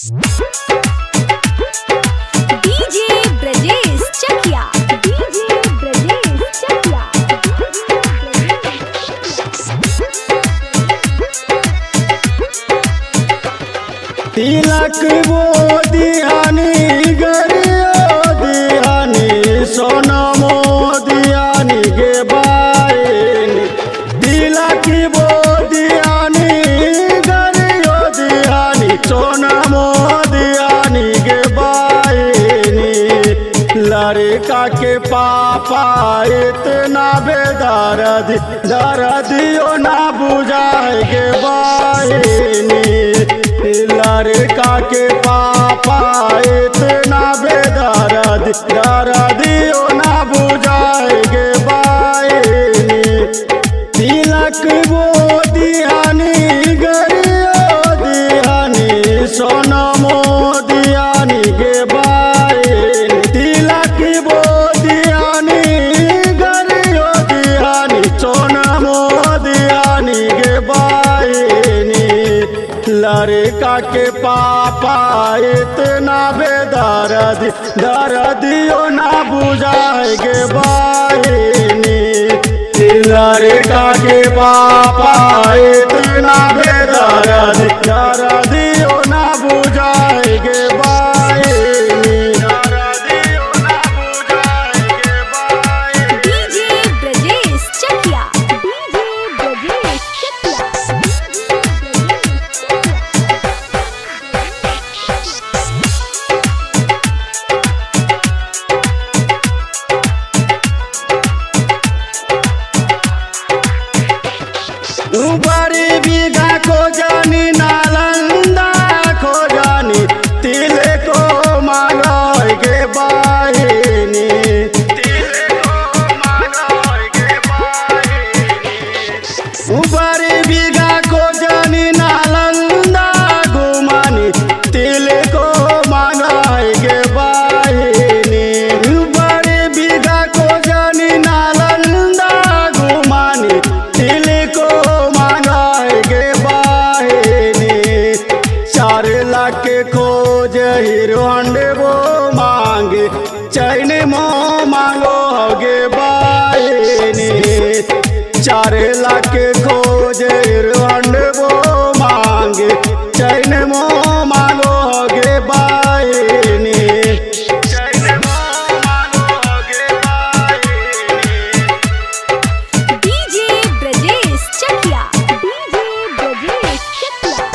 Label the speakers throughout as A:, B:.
A: DJ Brajesh Chakiya. DJ Brajesh Chakiya.
B: तिलक वो दियानी गरियो दियानी सोनमो दियानी गे बायनी। तिलक वो दियानी गरियो दियानी सोनमो दियानी गे बायनी। लड़का के पापा इतना बेदर्द दर्दियो ना बुझाए गे बायनी। लड़का के पापा इतना बेदर्द दर्दियो ना बुझाएगे बायनी। तिलक वो दियानी गरियो दियानी सोनमो दियानी गे बायनी। तिलक वो दियानी गरियो दियानी सोनमो दियानी गे बायनी। लड़का के पापा इतना बेदर्द दर्दियो ना बुझाएगे बायनी। लड़का के पापा इतना बेदर्द दर्दियो ना बुझाएगे बायनी। दर्दियो ना बुझाएगे बायनी।
A: डीजे ब्रजेश चकिया। डीजे ब्रजेश चकिया।
B: बड़ी बीघा को जानी नालंदा को जानी तिले को मांगोगे बायनी। तिले को मांगोगे बायनी। बड़ी बीघा को जानी नालंदा घुमानी तिले को मांगोगे बायनी। बड़ी बीघा को जानी नालंदा घुमानी तिले को के खोज हीरो हंडे वो मांगे चैन मो मांगोगे बायनी। 4 लाख के खोज हीरो हंडे वो मांगे चैन मो मांगोगे बायनी। चैन मो मांगोगे बायनी।
A: डीजे ब्रजेश चकिया। डीजे ब्रजेश चकिया।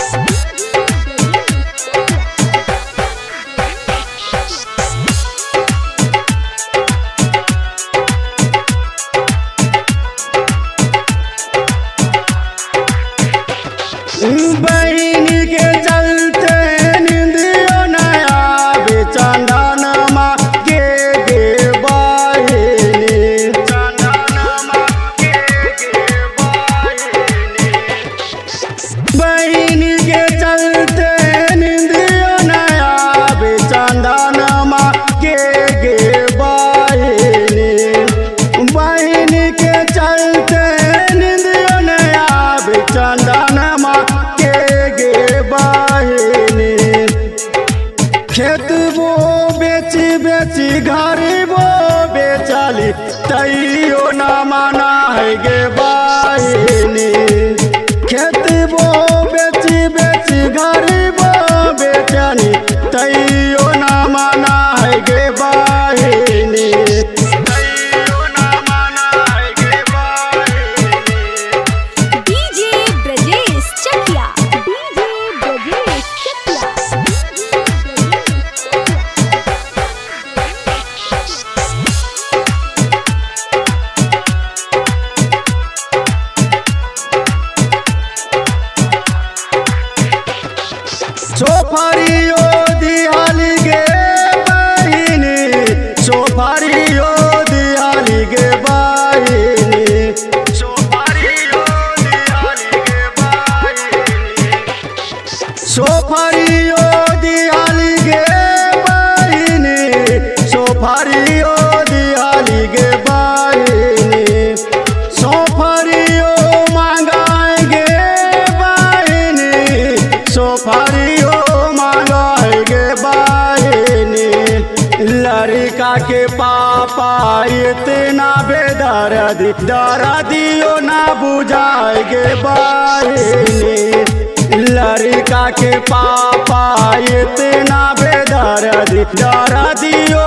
B: बहन के चलते निंदियो नया बेचंदन माँ के गे बायनी। चंदन माँ के गे बायनी। बहन के चलते निंदियो नया बेचंदन माँ के गे बायनी। बहन के चलते निंदियो नया बेचंदन खेत वो बेची बेची घर वो बेचाली तैयो ना माना है गे बायनी। खेत वो बेची बेची घर वो बेचानी तैयो ना माना है गे बायनी। तैयो ना माना है गे बायनी।
A: डीजे ब्रजेश चकिया। डीजे ब्रजेश चकिया।
B: सोफारियो दिहाली गे बायनी। सोफारियो दिहाली गे बायनी। सोफारियो दिहाली गे बायनी। सोफारियो दिहाली गे बायनी। सोफारियो दिहाली गे बायनी। सोफारियो मांगाएगे बायनी। सोफारियो मांगा लड़का के पापा इतना बेदर्दी, दर्दियों ना बुझाएगे बहिनी। लड़का के पापा इतना बेदर्दी, दर्दियों